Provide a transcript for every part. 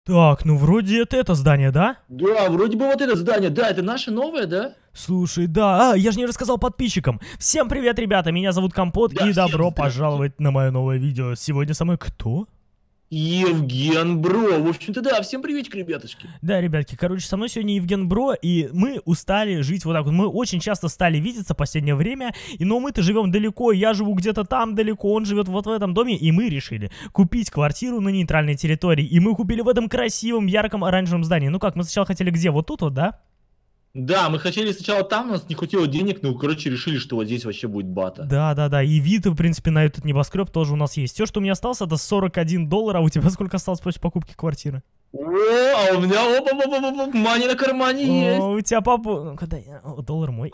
Так, ну вроде это здание, да? Да, вроде бы вот это здание, да, это наше новое, да? Слушай, да, я же не рассказал подписчикам. Всем привет, ребята, меня зовут Компот, Да, и всем добро здравствуйте. пожаловать на мое новое видео. Сегодня со мной кто? Евген Бро, в общем-то, да, всем приветик, ребятушки. Да, ребятки, короче, со мной сегодня Евген Бро, и мы устали жить вот так вот. Мы очень часто стали видеться в последнее время, но мы-то живем далеко, я живу где-то там далеко, он живет вот в этом доме, и мы решили купить квартиру на нейтральной территории, и мы купили в этом красивом, ярком оранжевом здании. Ну как, мы сначала хотели где? Вот тут вот, да? Да, мы хотели сначала там, у нас не хватило денег, но, короче, решили, что вот здесь вообще будет бата. Да, и вид, в принципе, на этот небоскреб тоже у нас есть. Все, что у меня осталось, это $41, а у тебя сколько осталось после покупки квартиры? О, а у меня мани на кармане есть. О, у тебя папа... Ну-ка, дай, доллар мой.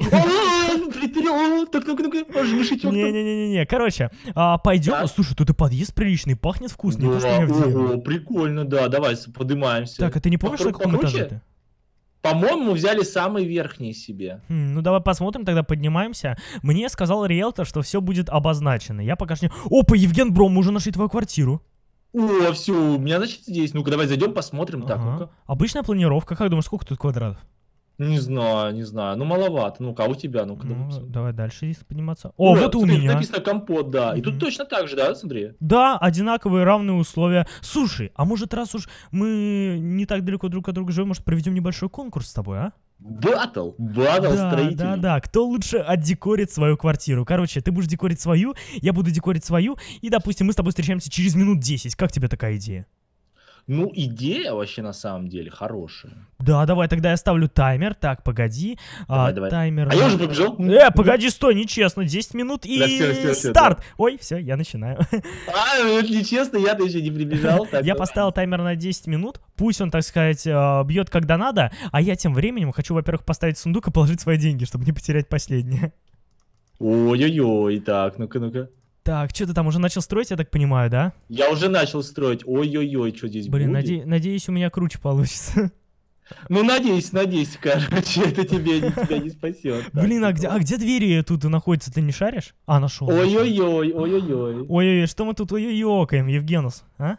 Так, ну-ка, мышичок. Не-не-не-не, короче, пойдем. Так. Слушай, тут и подъезд приличный, пахнет вкусно, не то, что у Да, меня в деревне. ого, прикольно, да, давай подымаемся. Так, а ты не помнишь, на каком этаже ты? По-моему, мы взяли самый верхний себе. Ну, давай посмотрим, тогда поднимаемся. Мне сказал риэлтор, что все будет обозначено. Я пока что не... Опа, Евген Бро, мы уже нашли твою квартиру. О, все, у меня, значит, здесь. Ну-ка, давай зайдем, посмотрим. Так, Ага. ну-ка. Обычная планировка, как думаешь, сколько тут квадратов? Не знаю. Ну, маловато. Ну-ка, а у тебя? Ну-ка, давай Ну, посмотрим. давай дальше здесь подниматься. О, вот и у смотри, меня. написано компот, да. И тут Мгм. точно так же, да, смотри. Да, одинаковые равные условия. Слушай, а может, раз уж мы не так далеко друг от друга живем, может, проведем небольшой конкурс с тобой, а? Батл Да, строителей. да. Кто лучше отдекорит свою квартиру? Короче, ты будешь декорить свою, я буду декорить свою, и, допустим, мы с тобой встречаемся через минут 10. Как тебе такая идея? Ну, идея вообще на самом деле хорошая. Да, давай, тогда я ставлю таймер. Так, погоди. Давай. Таймер. А я уже побежал. Погоди, стой, нечестно. 10 минут и Да, всё, старт. Ой, все, я начинаю. Это нечестно, я-то еще не прибежал. Так, Я поставил таймер на 10 минут. Пусть он, так сказать, бьет когда надо. А я тем временем хочу, во-первых, поставить сундук и положить свои деньги, чтобы не потерять последние. Ой-ой-ой, так, ну-ка. Так, что ты там уже начал строить, я так понимаю, да? Я уже начал строить. Ой-ой-ой, что здесь Блин, будет? надеюсь, у меня круче получится. Ну, надеюсь, короче, это тебя не спасет. Блин, а где двери тут находятся, ты не шаришь? А, нашел. Ой-ой-ой. Ой-ой-ой, что мы тут ой-ой-ёкаем, Евгенус, а?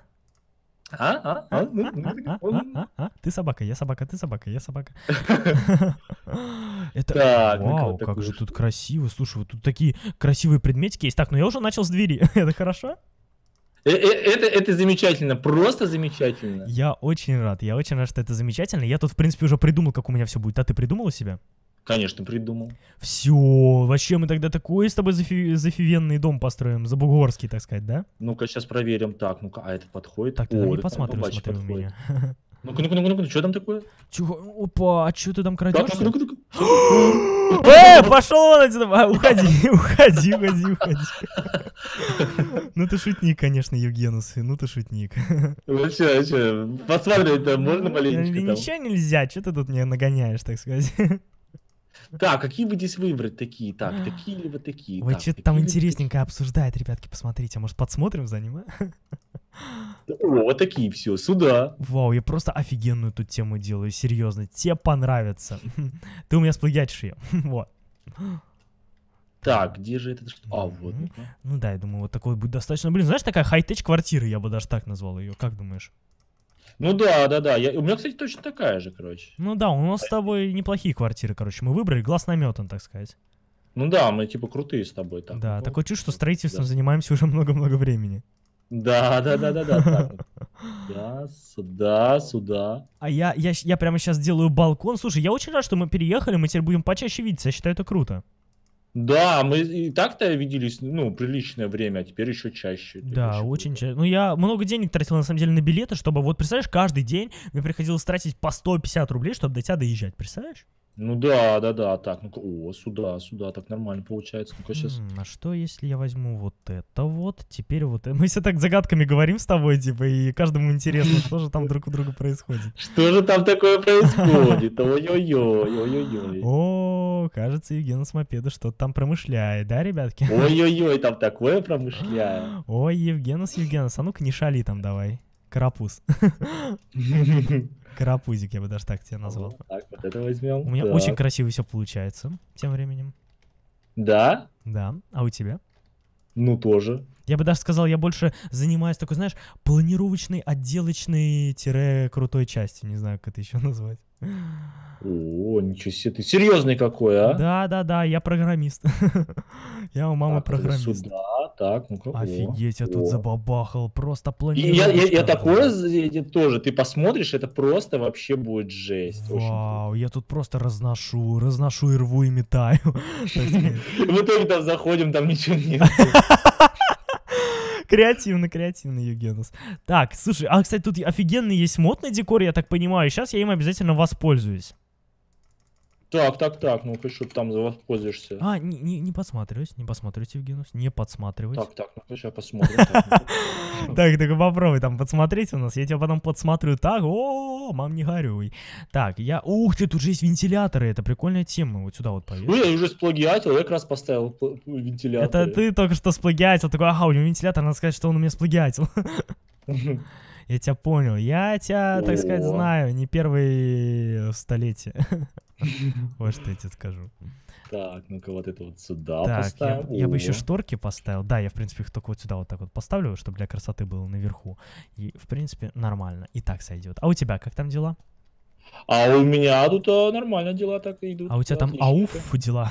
Ты собака, я собака, ты собака, я собака. Это... Так, Вау, ну-ка, как такую же штуку. тут красиво. Слушай, вот тут такие красивые предметики есть. Так, ну я уже начал с двери. Это хорошо? Это замечательно, просто замечательно. Я очень рад, что это замечательно. Я тут, в принципе, уже придумал, как у меня все будет. А ты придумал у себя? Конечно, придумал. Все, вообще мы тогда такой с тобой зафивенный дом построим, забугорский, так сказать, да? Ну-ка, сейчас проверим. Так, ну-ка, а этот подходит? Так, ты там не это подсматривай, побачи, смотри у подходит. меня. Ну-ка, что там такое? Чего? Опа, а что ты там крадешь? Так, ну-ка. Пошел он отсюда! Уходи. Ну ты шутник, конечно, Евгенус, ну ты шутник. Ну что, посмотреть-то можно маленечко там? Ничего нельзя, что ты тут мне нагоняешь, так сказать. Так, какие бы здесь выбрать такие? Так, такие или вот такие? Ой, Так, что-то такие там или интересненькое обсуждает, ребятки, посмотрите, а может подсмотрим за ним, а? такие? О, вот такие все, сюда. Вау, я просто офигенную тут тему делаю, серьезно, тебе понравится. Ты у меня сплагиатишь ее, вот. Так, где же это? А, вот. Мгм. Ну да, я думаю, вот такой будет достаточно. Блин, знаешь, такая хай-теч квартира, я бы даже так назвал ее, как думаешь? Ну да. У меня, кстати, точно такая же, короче. Ну да, у нас с тобой неплохие квартиры, короче, мы выбрали, глаз наметан, так сказать. Ну да, мы типа крутые с тобой. Так, Да, ну, такое чувство, что да. строительством занимаемся уже много-много времени. Да. Так, да, сюда. А я прямо сейчас делаю балкон. Слушай, я очень рад, что мы переехали, мы теперь будем почаще видеться, я считаю, это круто. Да, мы и так-то виделись, ну, приличное время, а теперь еще чаще. Это Да, еще очень круто. часто. Ну, я много денег тратил, на самом деле, на билеты, чтобы, вот, представляешь, каждый день мне приходилось тратить по 150 рублей, чтобы до тебя доезжать, представляешь? Ну да. Так, ну-ка, сюда, так нормально получается. Ну-ка, сейчас. А что, если я возьму вот это вот, теперь вот это? Мы все так загадками говорим с тобой, типа, и каждому интересно, что же там друг у друга происходит. Что же там такое происходит? Ой-ой-ой. О, кажется, Евген с мопеда что-то там промышляет, да, ребятки? Ой-ой-ой, там такое промышляю. Ой, Евгенус, а ну-ка не шали там давай. Карапуз. Карапузик, я бы даже так тебя назвал. Так, вот это возьмем. У меня очень красиво все получается тем временем. Да? Да, а у тебя? Ну, тоже. Я бы даже сказал, я больше занимаюсь такой, знаешь, планировочной, отделочной-крутой частью. Не знаю, как это еще назвать. О, ничего себе, ты серьезный какой, а? Да, я программист. Я у мамы Так, это программист. сюда, так, ну-ка, Офигеть, я тут о. забабахал. Просто И я планировочка. такое тоже, ты посмотришь, это просто вообще будет жесть. Очень Вау, я тут просто разношу и рву и метаю. Так сказать. круто. В итоге там заходим, там ничего нет. Креативно, Евгенус. Так, слушай, а, кстати, тут офигенный есть модный декор, я так понимаю. Сейчас я им обязательно воспользуюсь. Так, ну-ка, что ты там воспользуешься? А, не подсматриваюсь, Евгенус, не подсматриваюсь. Так, ну-ка, сейчас посмотрим. Так, попробуй там подсмотреть у нас, я тебя потом подсмотрю так, мам, не горюй. Так, ух ты, тут же есть вентиляторы, это прикольная тема, вот сюда вот повесь. Ну, я уже сплагиатил, я как раз поставил вентилятор. Это ты только что сплагиатил, такой, ага, у него вентилятор, надо сказать, что он у меня сплагиатил. Я тебя понял, я тебя, так сказать, знаю, не первое столетие. Вот что я тебе скажу. Так, ну-ка вот это вот сюда Так, поставим. я бы еще шторки поставил. Да, я, в принципе, их только вот сюда вот так вот поставлю, чтобы для красоты было наверху. И, в принципе, нормально. И так сойдет. А у тебя как там дела? А у меня тут нормально дела так и идут. А у тебя там ауф дела?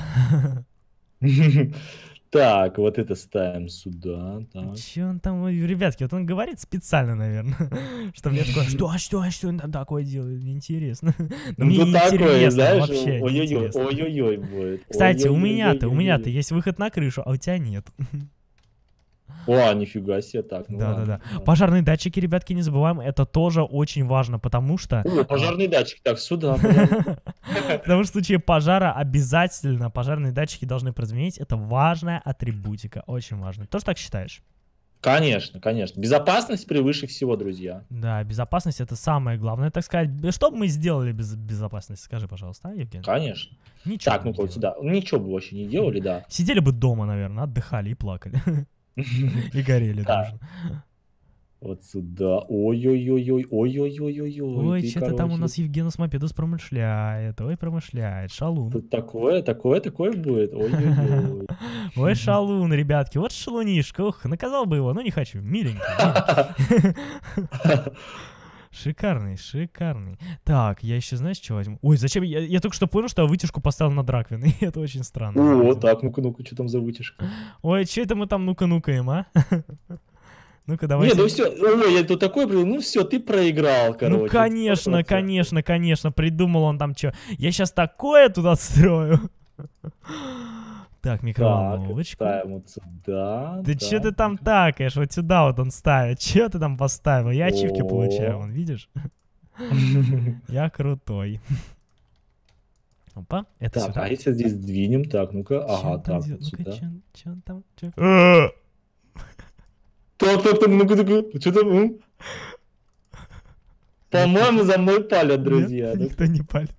Так, вот это ставим сюда. Так. Че он там, ребятки, вот он говорит специально, наверное, что мне такое, что он там такое делает, интересно. Но мне Ну, не такое, интересно, знаешь, вообще не интересно. ой-ой-ой будет. Кстати, у Ой-ой-ой-ой-ой-ой. меня-то есть выход на крышу, а у тебя нет. О, нифига себе, так, ну Да. ладно. Пожарные датчики, ребятки, не забываем, это тоже очень важно, потому что... О, пожарный датчик, так, сюда. Потому что в случае пожара обязательно пожарные датчики должны прозвенеть. Это важная атрибутика, очень важно. Тоже так считаешь? Конечно. Безопасность превыше всего, друзья. Да, безопасность это самое главное, так сказать. Что бы мы сделали без безопасности? Скажи, пожалуйста, а, Евгений? Конечно. Ничего. Так, ну-ка вот сюда. Ничего бы вообще не делали, да. Сидели бы дома, наверное, отдыхали и плакали. И горели даже. Вот сюда. Ой-ой-ой-ой. Ой, что-то там у нас Евгенус Мопедус промышляет. Ой, промышляет. Шалун. Тут такое будет. Ой-ой-ой. Ой, шалун, ребятки. Вот шалунишка. Ух, наказал бы его, но не хочу. Миленький. Шикарный. Так, я еще, знаешь, что возьму? Ой, зачем? Я только что понял, что я вытяжку поставил над раковиной. Это очень странно. О, так, ну-ка, что там за вытяжка? Ой, что это мы там ну-ка-нукаем, а? Ну-ка, давай. Не, ну все, ой, я тут такой придумал, ну все, ты проиграл, короче. Ну, конечно, придумал он там что. Я сейчас такое туда строю. Так, микроволновочку. Так, ставим вот сюда. Да что ты там такаешь? Вот сюда вот он ставит. Че ты там поставил? Я ачивки получаю, вон, видишь? Я крутой. Опа, это так, сюда. а если здесь сдвинем, так, ну-ка, ага, так, вот сюда. Че он там? Так, ну-ка, что там? По-моему, за мной палят, друзья. Нет, никто не палит.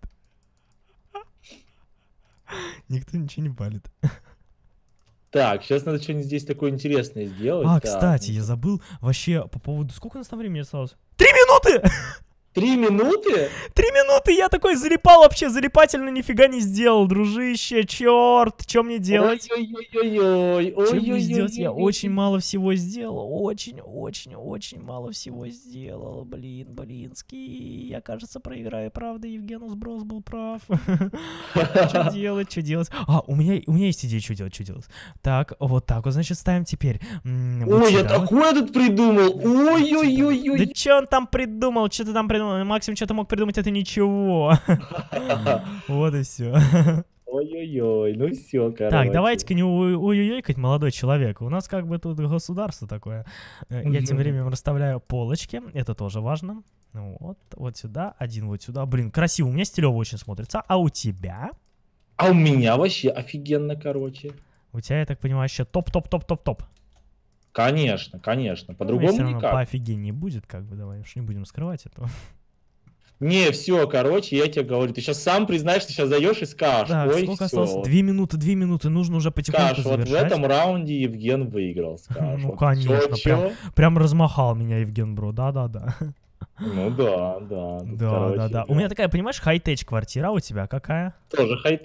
Никто ничего не палит. Так, сейчас надо что-нибудь здесь такое интересное сделать. А, Так, кстати, ну-ка. я забыл вообще по поводу... Сколько у нас там времени осталось? 3 минуты! 3 минуты? 3 минуты! Я такой залипал вообще, залипательно нифига не сделал, дружище, черт! Что мне делать? Ой-ой-ой-ой. Что мне сделать? Я очень мало всего сделал. Очень мало всего сделал. Блинский. Я, кажется, проиграю. Правда, Евгенус Брос был прав. Что делать? А, у меня есть идея, что делать. Так, вот так вот, значит, ставим теперь. Ой, я такое тут придумал. Ой-ой-ой-ой. Да что он там придумал? Что ты там придумал? Максимум, что ты мог придумать, это ничего. Вот и все. Ой-ой-ой, ну все, короче. Так, давайте-ка не ой-ой-ой-кать, молодой человек. У нас как бы тут государство такое. Я тем временем расставляю полочки. Это тоже важно. Вот сюда, один вот сюда. Блин, красиво. У меня стилево очень смотрится. А у тебя? А у меня вообще офигенно, короче. У тебя, я так понимаю, вообще топ-топ-топ-топ-топ. Конечно. По-другому все равно никак. поофигеннее будет, как бы, давай уж не будем скрывать этого. Не, все, короче, я тебе говорю, ты сейчас сам признаешь, ты сейчас зайдешь и скажешь, Так, ой, сколько все. осталось? 2 минуты, нужно уже потихоньку Скажешь, вот в завершать. этом раунде Евген выиграл, скажешь. Ну, Вот конечно, чё? прям размахал меня Евген Бро, да-да-да. Ну да. Тут, короче, Да. У меня такая, понимаешь, хай-теч квартира, а у тебя какая? тоже хай-теч.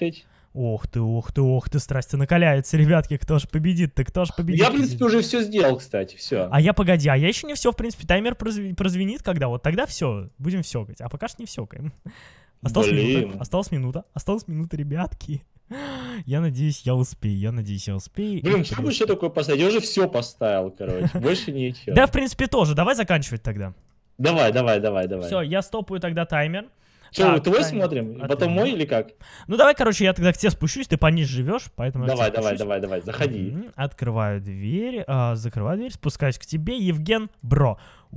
Ох ты, страсти накаляются, ребятки, кто же победит-то, кто же победит? Я, в принципе, уже все сделал, кстати, все. А я, погоди, а я еще не все, в принципе, таймер прозвенит, когда вот тогда все, будем всёкать, а пока что не всёкаем. Осталась минута, ребятки. Я надеюсь, я успею, Блин, что бы еще такое поставить? Я уже все поставил, короче, больше ничего. Да, в принципе, тоже, давай заканчивать тогда. Давай. Все, я стопаю тогда таймер. Что, твой смотрим? Потом мой или как? Ну давай, короче, я тогда к тебе спущусь, ты пониже живешь, поэтому... Давай, заходи. Открываю дверь, закрываю дверь, спускаюсь к тебе, Евген Бро.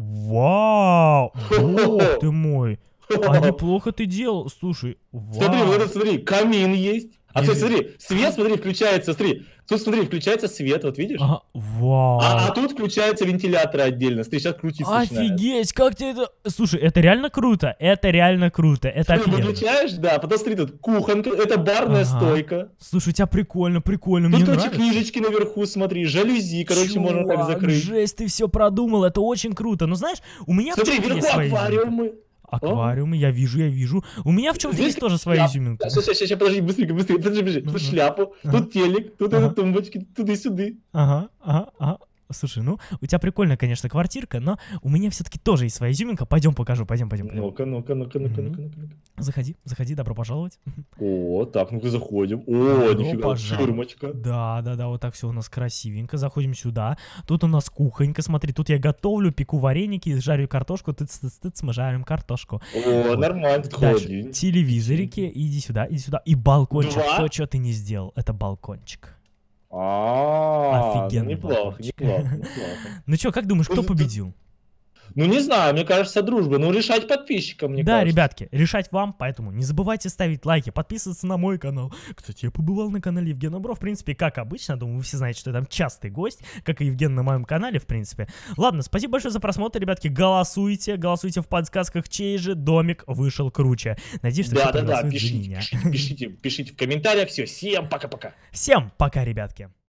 Вау! Бог ты мой! А неплохо ты делал, слушай. Вау. Смотри, камин есть. А тут смотри, свет, включается, смотри. Тут, смотри, включается свет, вот видишь? Вау. А тут включается вентилятор отдельно. Смотри, сейчас крутиться начинает. Офигеть, как ты это... Слушай, это реально круто, это офигенно. Выключаешь, да, потом смотри, тут кухонка, это барная стойка. Слушай, у тебя прикольно, Тут, мне короче, нравится. книжечки наверху, смотри, жалюзи, короче, можно так закрыть. Жесть, ты все продумал, это очень круто. Ну знаешь, у меня смотри, в чем-то есть вверху своя аквариумы. Аквариумы, я вижу. У меня в чем-то есть тоже своя изюминка. Сейчас, подожди, быстренько, подожди. Тут шляпу, тут телек, тут тумбочки, туда-сюда. Ага. Слушай, ну, у тебя прикольная, конечно, квартирка, но у меня все-таки тоже есть своя изюминка. Пойдем покажу, пойдем. Ну-ка. Заходи, добро пожаловать. О, так, ну-ка заходим. О, нифига, ширмочка. Да, вот так все у нас красивенько. Заходим сюда. Тут у нас кухонька, смотри, тут я готовлю, пеку вареники, жарю картошку, мы жарим картошку. О, нормально, дальше, телевизорики, иди сюда. И балкончик, то, что ты не сделал, это балкончик. Офигенно. Неплохо. Ну чё, как думаешь, кто победил? Ну не знаю, мне кажется, дружба. Ну решать подписчикам, мне кажется. Да, ребятки, решать вам, поэтому не забывайте ставить лайки, подписываться на мой канал. Кстати, я побывал на канале Евгена Бро, в принципе, как обычно, думаю, вы все знаете, что я там частый гость, как и Евген на моем канале, в принципе. Ладно, спасибо большое за просмотр, ребятки, голосуйте в подсказках, чей же домик вышел круче. Надеюсь, что все проголосуют за меня. Пишите в комментариях, все, всем пока-пока. Всем пока, ребятки.